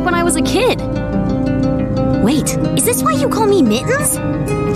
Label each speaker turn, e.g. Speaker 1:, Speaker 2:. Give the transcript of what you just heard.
Speaker 1: like when I was a kid. Wait, is this why you call me Mittens?